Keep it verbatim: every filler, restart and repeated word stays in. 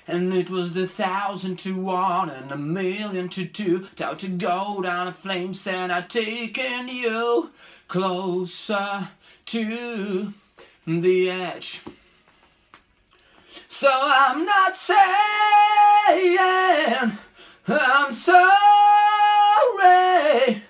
And it was the thousand to one and a million to two, time to go down in flames, and I've taken you closer to the edge. So I'm not saying I'm sorry,